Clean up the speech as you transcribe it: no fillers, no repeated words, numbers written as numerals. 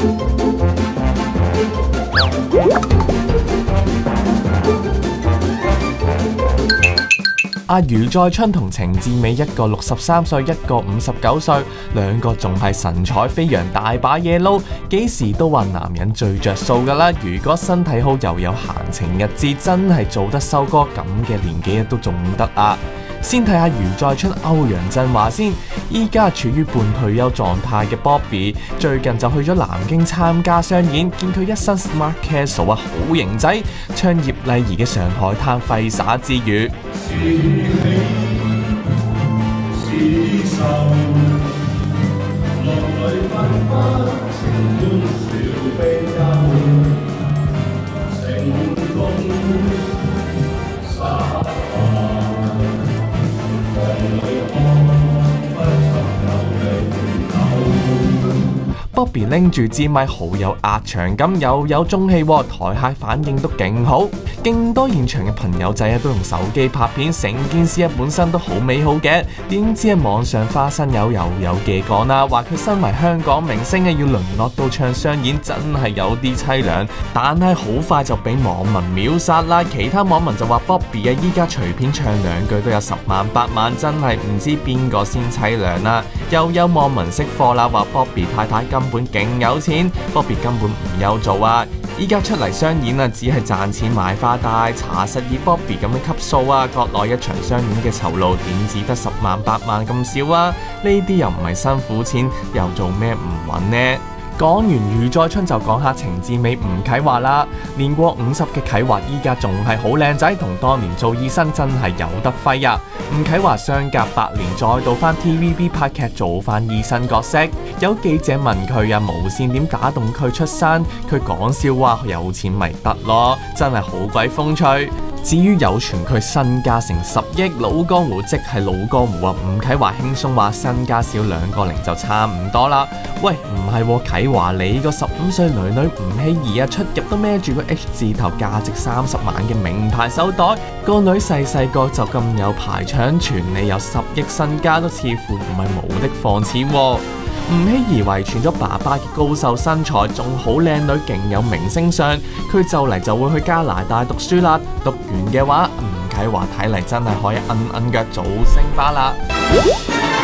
阿余再春同程志美一個63歲，一個59歲，兩個仲係神采飛揚，大把嘢撈，幾時都話男人最着數㗎啦。如果身體好又有閒情逸致，真係做得收歌咁嘅年紀都仲得啊！先睇下余再春、歐陽震華先。依家處於半退休狀態嘅 Bobby， 最近就去咗南京參加商演，見佢一身 smart casual 啊，好型仔，唱葉麗儀嘅《上海灘》揮灑之餘。Bobby 拎住支咪好有壓場感，又有中氣，台下反應都勁好，勁多現場嘅朋友仔都用手機拍片，成件事本身都好美好嘅。點知喺網上花生友又有嘅講啦，話佢身為香港明星要淪落到唱商演，真係有啲凄涼。但係好快就俾網民秒殺啦，其他網民就話 Bobby 依家隨便唱兩句都有10萬8萬，真係唔知邊個先凄涼啦。又有網民識貨啦，話 Bobby 太太根本勁有錢 ，Bobby 根本唔有做啊！依家出嚟商演啊，只係賺錢買花帶，查實以 Bobby 咁嘅級數啊，國內一場商演嘅酬勞點止得10萬8萬咁少啊？呢啲又唔係辛苦錢，又做咩唔揾呢？講完余再春就講下程志美吳啟華啦，年過50嘅啟華依家仲係好靚仔，同當年做醫生真係有得揮啊！吳啟華相隔8年再到返 TVB 拍劇做返醫生角色，有記者問佢啊，無線點打動佢出山？佢講笑話有錢咪得咯，真係好鬼風趣。至於有傳佢身家成10億，老江湖即係老江湖啊！吳啟華輕鬆話身家少2個零就差唔多啦。喂，唔係喎，啟華你個15歲女女吳希兒啊，出入都孭住個 H 字頭，價值30萬嘅名牌手袋，個女細細個就咁有排場，傳你有10億身家都似乎唔係無的放矢喎。吳希兒遺傳咗爸爸嘅高瘦身材，仲好靚女，勁有明星相。佢就嚟就會去加拿大讀書啦，讀完嘅話，吳啟華睇嚟真係可以摁腳做星巴啦。